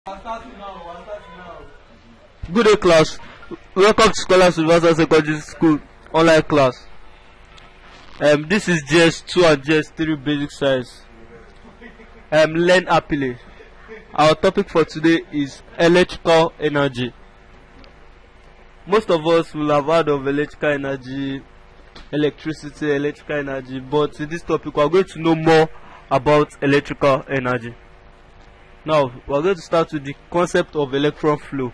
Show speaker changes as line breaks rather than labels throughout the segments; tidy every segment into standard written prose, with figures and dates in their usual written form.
Good day, class. Welcome to Scholars Universal Secondary School online class. This is GS2 and GS3 basic science. Learn happily. Our topic for today is electrical energy. Most of us will have heard of electrical energy, electricity, electrical energy, but in this topic we are going to know more about electrical energy. Now, we are going to start with the concept of electron flow.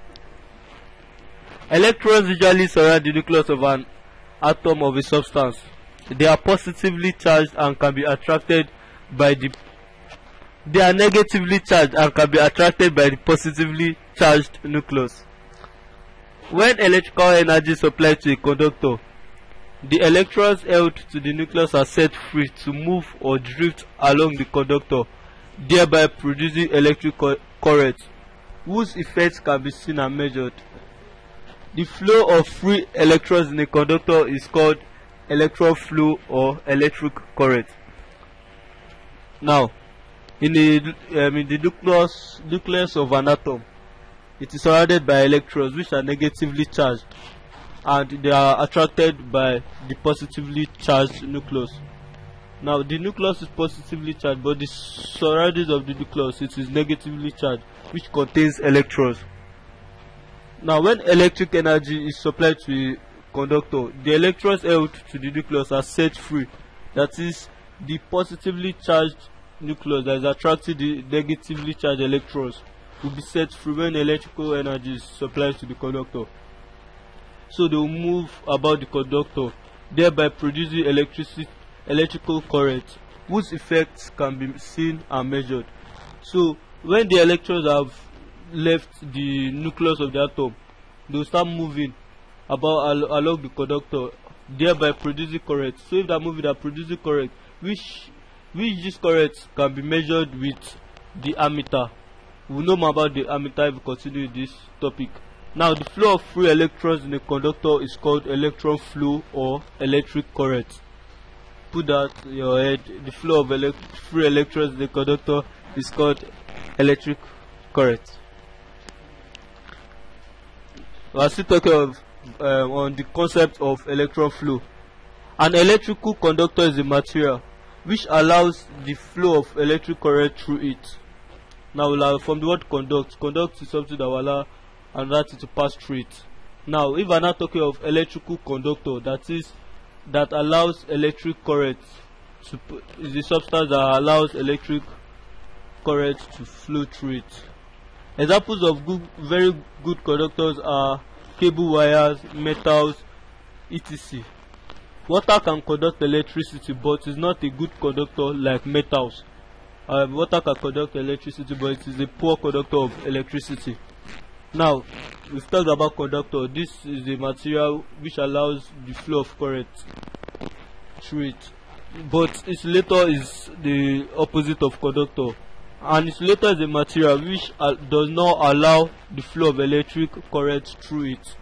Electrons usually surround the nucleus of an atom of a substance. They are positively charged and can be attracted by the negatively charged and can be attracted by the positively charged nucleus. When electrical energy is supplied to a conductor, the electrons held to the nucleus are set free to move or drift along the conductor, thereby producing electric current, whose effects can be seen and measured. The flow of free electrons in a conductor is called electron flow or electric current. Now, in the nucleus of an atom, it is surrounded by electrons which are negatively charged, and they are attracted by the positively charged nucleus. Now, the nucleus is positively charged, but the surroundings of the nucleus, it is negatively charged, which contains electrons. Now, when electric energy is supplied to a conductor, the electrons held to the nucleus are set free. That is, the positively charged nucleus that is attracting the negatively charged electrons will be set free when electrical energy is supplied to the conductor. So they will move about the conductor, thereby producing electrical current, whose effects can be seen and measured. So when the electrons have left the nucleus of the atom, they will start moving about along the conductor, thereby producing current. So if they are moving, they are producing current, which this current can be measured with the ammeter. We will know more about the ammeter if we continue this topic. Now, the flow of free electrons in a conductor is called electron flow or electric current. Put that in your head. The flow of free electrons in the conductor is called electric current. We are still talking on the concept of electron flow. An electrical conductor is a material which allows the flow of electric current through it. Now, from the word conduct is something that will allow another thing to pass through it. Now, if we are not talking of electrical conductor, that allows electric current is the substance that allows electric current to flow through it. Examples of very good conductors are cable wires, metals, etc. Water can conduct electricity, but is not a good conductor like metals. Water can conduct electricity, but it is a poor conductor of electricity. Now, we've talked about conductor. This is the material which allows the flow of current through it. But insulator is the opposite of conductor. An insulator is a material which does not allow the flow of electric current through it.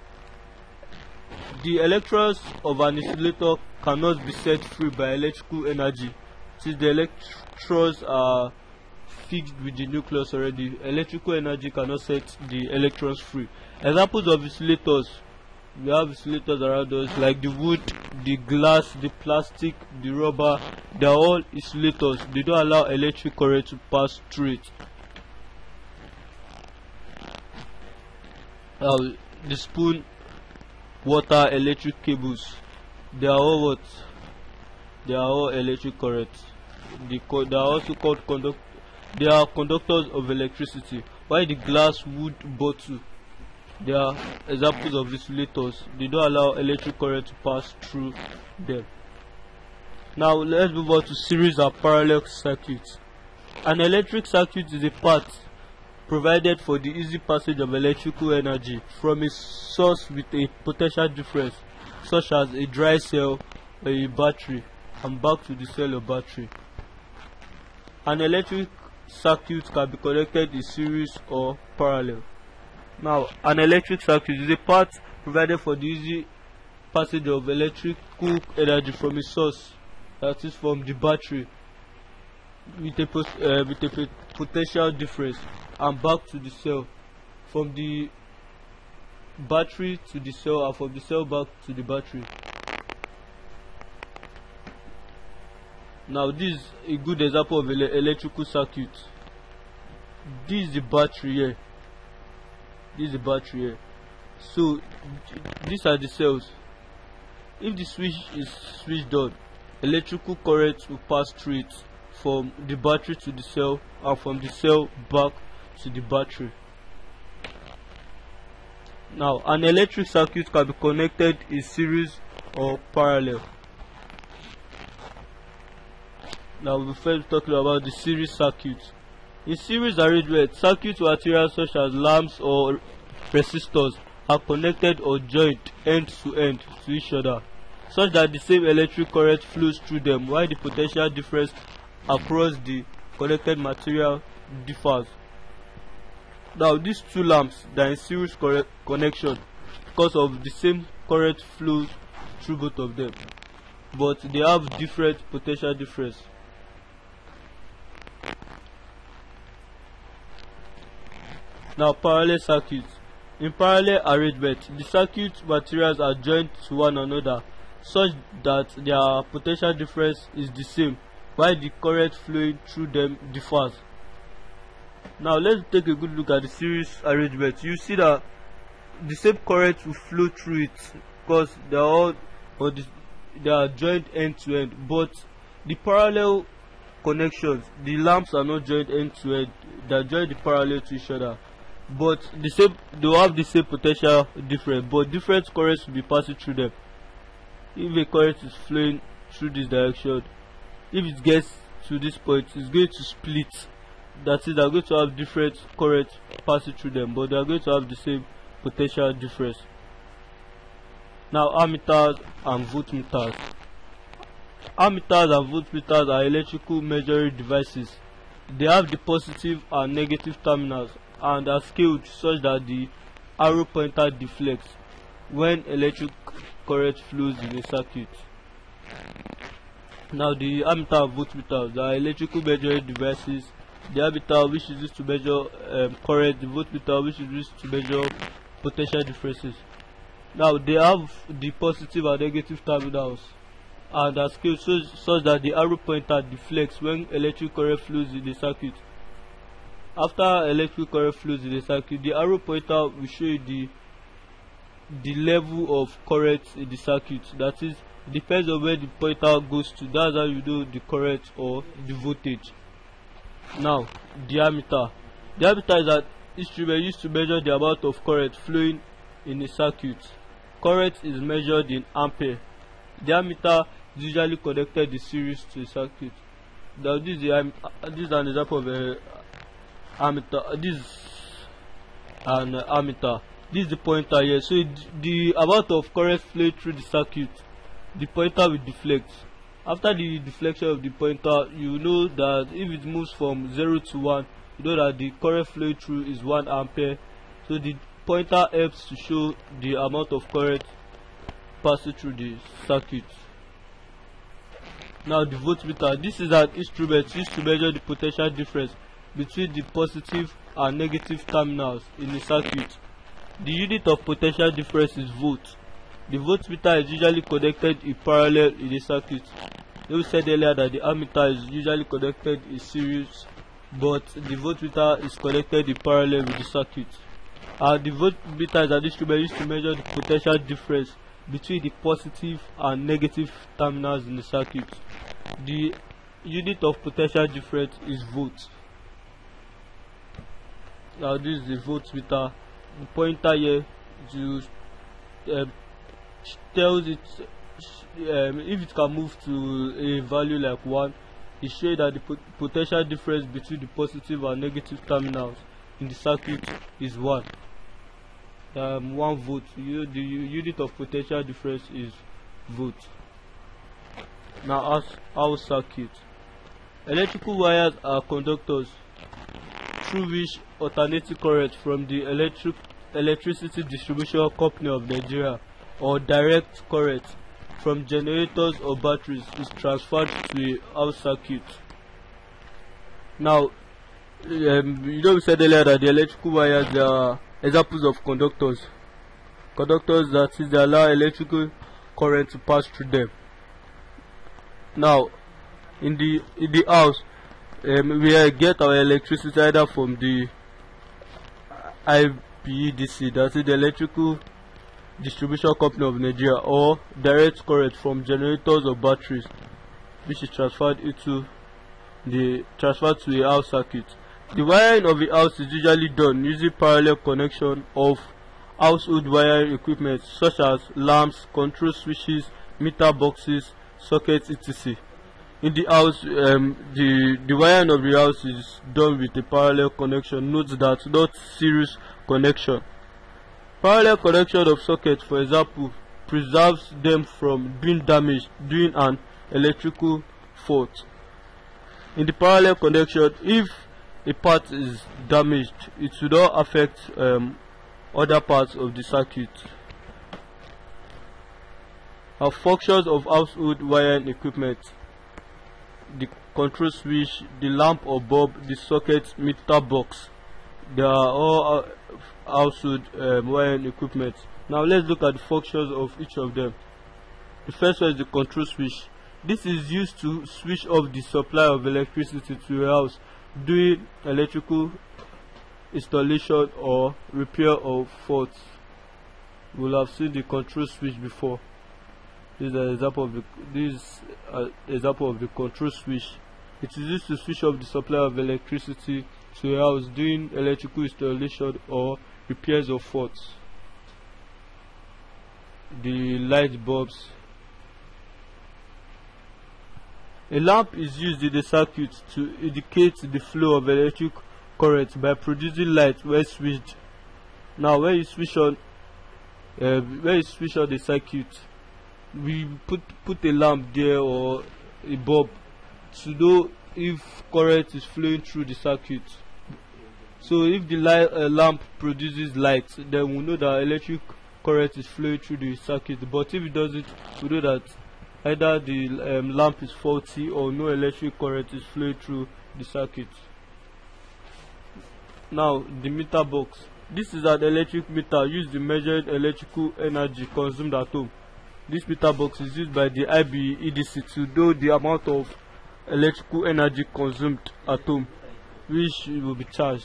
The electrons of an insulator cannot be set free by electrical energy, since the electrons are fixed with the nucleus already. Electrical energy cannot set the electrons free. Examples of insulators: we have insulators around us like the wood, the glass, the plastic, the rubber. They are all insulators. They don't allow electric current to pass through it. The spoon, water, electric cables, they are all what? They are all electric current. They are also called they are conductors of electricity. While the glass, wood, bottle, they are examples of insulators. They don't allow electric current to pass through them. Now, let's move on to series and parallel circuits. An electric circuit is a path provided for the easy passage of electrical energy from a source with a potential difference, such as a dry cell or a battery, and back to the cell or battery. An electric circuit can be connected in series or parallel. Now, an electric circuit is a path provided for the easy passage of electrical energy from a source, that is from the battery, with a potential difference, and back to the cell, from the battery to the cell, and from the cell back to the battery. Now this is a good example of electrical circuit. This is the battery here. This is the battery here. So these are the cells. If the switch is switched on, electrical current will pass through it from the battery to the cell, and from the cell back to the battery. Now an electric circuit can be connected in series or parallel. Now we'll first talking about the series circuit. In series arrangement, circuit materials such as lamps or resistors are connected or joined end to each other, such that the same electric current flows through them, while the potential difference across the connected material differs. Now these two lamps that are in series connection, because of the same current flows through both of them, but they have different potential difference. Now parallel circuits. In parallel arrangement, the circuit materials are joined to one another such that their potential difference is the same, while the current flowing through them differs. Now let's take a good look at the series arrangement. You see that the same current will flow through it because they are all they are joined end to end, but the parallel connections, the lamps are not joined end to end, they are joined parallel to each other, but they will have the same potential difference, but different currents will be passing through them. If a current is flowing through this direction, if it gets to this point, it's going to split. That is, they are going to have different currents passing through them, but they are going to have the same potential difference. Now ammeters and voltmeters. Ammeters and voltmeters are electrical measuring devices. They have the positive and negative terminals and are scaled such that the arrow pointer deflects when electric current flows in a circuit. Now the ammeter and voltmeters are electrical measuring devices. The ammeter, which is used to measure current, the voltmeter, which is used to measure potential differences. Now they have the positive and negative terminals and are scaled such that the arrow pointer deflects when electric current flows in the circuit. After electric current flows in the circuit, the arrow pointer will show you the level of current in the circuit. That is, it depends on where the pointer goes to. That's how you know the current or the voltage. Now diameter. Diameter is an instrument used to measure the amount of current flowing in a circuit. Current is measured in ampere. Diameter is usually connected in series to a circuit. Now this is an example of a ammeter. This is an ammeter. This is the pointer here. So the amount of current flowing through the circuit, the pointer will deflect. After the deflection of the pointer, you know that if it moves from 0 to 1, you know that the current flowing through is 1 ampere. So the pointer helps to show the amount of current passing through the circuit. Now the voltmeter. This is an instrument used to measure the potential difference between the positive and negative terminals in a circuit. The unit of potential difference is volt. The voltmeter is usually connected in parallel in a circuit. We said earlier that the ammeter is usually connected in series, but the voltmeter is connected in parallel with the circuit. The voltmeter is an instrument used to measure the potential difference between the positive and negative terminals in the circuit. The unit of potential difference is volt. Now this is the voltmeter. The pointer here tells it if it can move to a value like 1, it shows that the potential difference between the positive and negative terminals in the circuit is 1. 1 volt. The unit of potential difference is volt. Now as our circuit. Electrical wires are conductors through which alternating current from the Electricity Distribution Company of Nigeria or direct current from generators or batteries is transferred to a house circuit. Now we said earlier that the electrical wires, they are examples of conductors. Conductors, that is, they allow electrical current to pass through them. Now, in the house, we get our electricity either from the IPEDC, that is the Electrical Distribution Company of Nigeria, or direct current from generators or batteries, which is transferred to a house circuit. The wiring of the house is usually done using parallel connection of household wiring equipment such as lamps, control switches, meter boxes, sockets, etc. In the house, the wiring of the house is done with a parallel connection. Note that, not series connection. Parallel connection of sockets, for example, preserves them from being damaged during an electrical fault. In the parallel connection, if a part is damaged, it will not affect other parts of the circuit. Our functions of household wiring equipment: the control switch, the lamp or bulb, the socket, meter box. They are all household wiring equipment. Now let's look at the functions of each of them. The first one is the control switch. This is used to switch off the supply of electricity to a house during electrical installation or repair of faults. We will have seen the control switch before. This is an example of the control switch. It is used to switch off the supply of electricity to a house during electrical installation or repairs of faults. The light bulbs. A lamp is used in the circuit to indicate the flow of electric current by producing light when switched. Now, when you switch on the circuit, we put a lamp there or a bulb to know if current is flowing through the circuit. So if the lamp produces light, then we know that electric current is flowing through the circuit. But if it doesn't, we know that either the lamp is faulty or no electric current is flowing through the circuit. Now, the meter box. This is an electric meter used in measuring electrical energy consumed at home. This meter box is used by the IBEDC to know the amount of electrical energy consumed at home, which will be charged.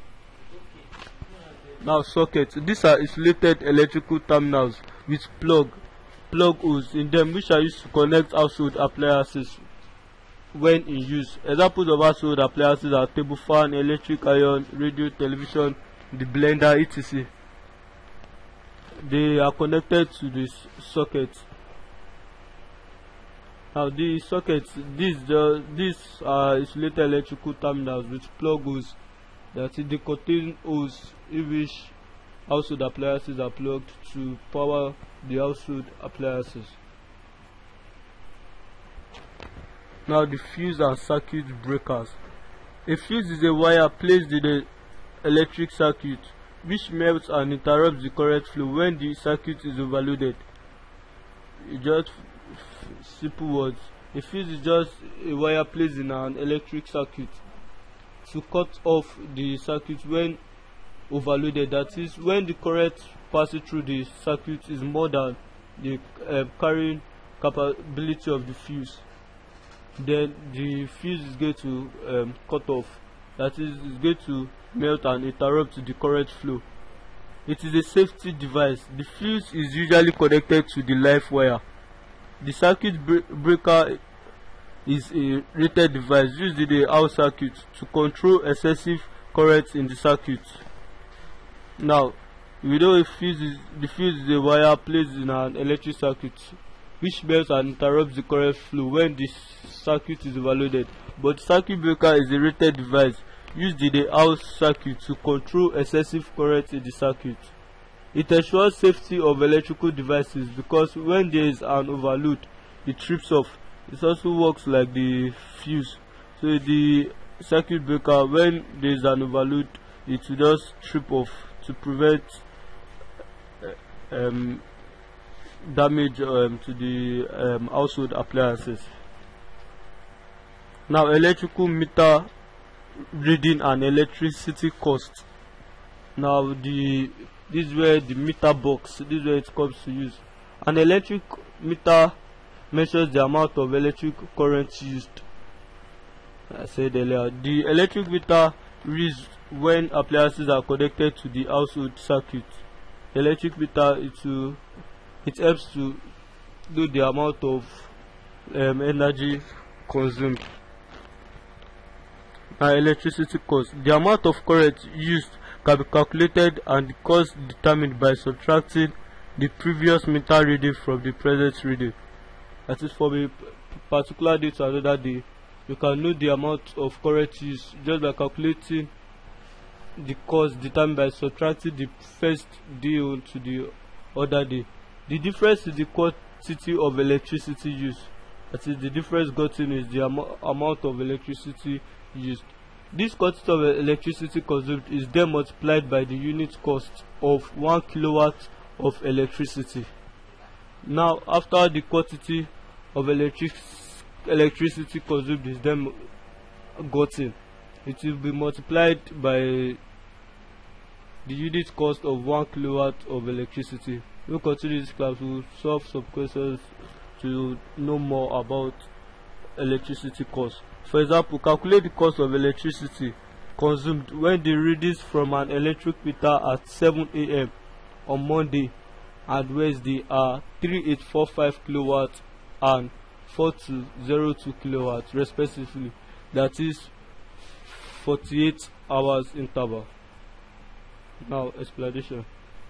Now, sockets. These are insulated electrical terminals with plug holes in them, which are used to connect household appliances when in use. Examples of household appliances are table fan, electric iron, radio, television, the blender, etc. They are connected to this socket. Now, the sockets, these are insulated electrical terminals with plug holes, that is, they contain holes in which household appliances are plugged to power the household appliances. Now, the fuse and circuit breakers. A fuse is a wire placed in the electric circuit which melts and interrupts the current flow when the circuit is overloaded. Just simple words. A fuse is just a wire placed in an electric circuit to cut off the circuit when overloaded. That is, when the current passing through the circuit is more than the carrying capability of the fuse, then the fuse is going to cut off. That is, it's going to melt and interrupt the current flow. It is a safety device. The fuse is usually connected to the live wire. The circuit breaker is a rated device used in the house circuit to control excessive current in the circuit. Now, we know the fuse is a wire placed in an electric circuit which melts and interrupts the current flow when the circuit is overloaded. But the circuit breaker is a rated device used in the house circuit to control excessive current in the circuit. It ensures safety of electrical devices because when there is an overload, it trips off. It also works like the fuse. So the circuit breaker, when there is an overload, it will just trip off to prevent damage to the household appliances. Now, electrical meter reading and electricity cost. Now this is where the meter box, this is where it comes to use. An electric meter measures the amount of electric current used. I said earlier, the electric meter reads when appliances are connected to the household circuit. The electric meter, it helps to know the amount of energy consumed. Electricity cost. The amount of current used can be calculated and the cost determined by subtracting the previous meter reading from the present reading. That is, from a particular day to another day, you can know the amount of current used just by calculating the cost determined by subtracting the first day to the other day. The difference is the quantity of electricity used. That is, the difference gotten is the amount of electricity used. This quantity of electricity consumed is then multiplied by the unit cost of 1 kilowatt of electricity. Now, after the quantity of electricity consumed is then gotten, it will be multiplied by the unit cost of 1 kilowatt of electricity. We'll continue this class. We'll solve some questions to know more about electricity cost. For example, calculate the cost of electricity consumed when the readings from an electric meter at 7 a.m. on Monday and Wednesday are 3845 kilowatts and 4202 kilowatts respectively. That is 48 hours interval. Now, explanation.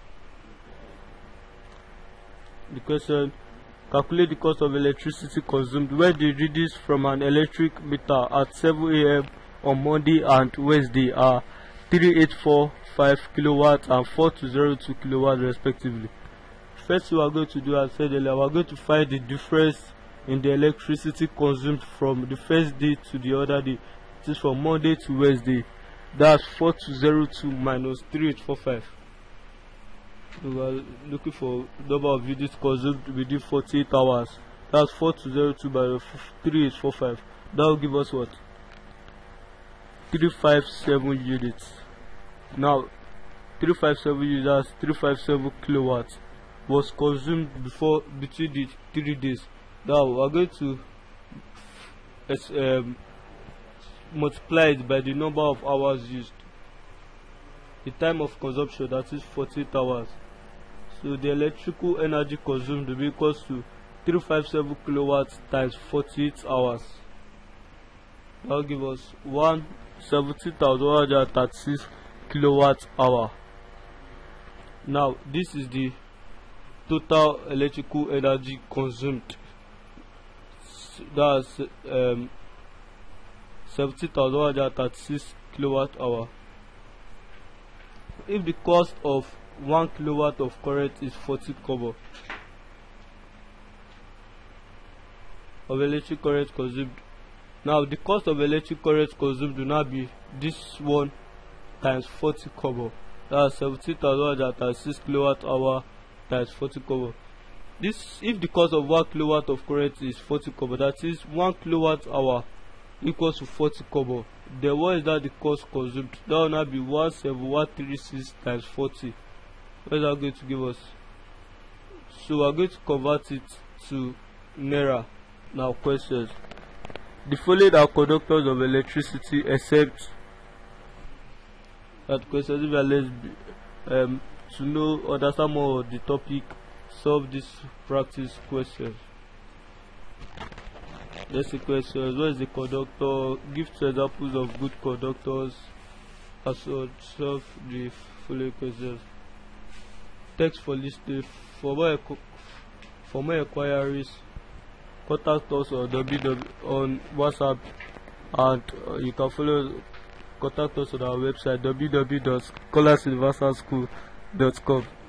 The question: calculate the cost of electricity consumed when the readings from an electric meter at 7 a.m. on Monday and Wednesday are 3845 kilowatts and 4202 kilowatts respectively. First, we are going to do, as I said earlier, we are going to find the difference in the electricity consumed from the first day to the other day. It is from Monday to Wednesday. That's 4202 minus 3845. We are looking for number of units consumed within 48 hours. That's 4202 by 3845. That will give us what? 357 units. Now, 357 units, that's 357 kilowatts, was consumed between the 3 days. Now, we are going to multiply it by the number of hours used. The time of consumption, that is 48 hours. So the electrical energy consumed will be equal to 357 kilowatts times 48 hours. That will give us 17,136 kilowatt hour. Now, this is the total electrical energy consumed. That's 17,136 kilowatt hour. If the cost of 1 kilowatt of current is 40 kobo of electric current consumed, now the cost of electric current consumed will now be this one times 40 kobo. That's 17,136 kilowatt hour times 40 kobo. This, if the cost of 1 kilowatt of current is 40 kobo, that is 1 kilowatt hour equals to 40 kobo. Then what is that the cost consumed? That will now be 17136 times 40. What is that going to give us? So we are going to convert it to Naira. Now, questions. The following are conductors of electricity except that questions. If you are less to understand more of the topic, solve this practice question. Let's see questions. What is the conductor? Give 2 examples of good conductors. Also solve the following questions. Text for listening. For more inquiries, contact us on WhatsApp, and you can contact us on our website www.scholarsuniversalschool.com.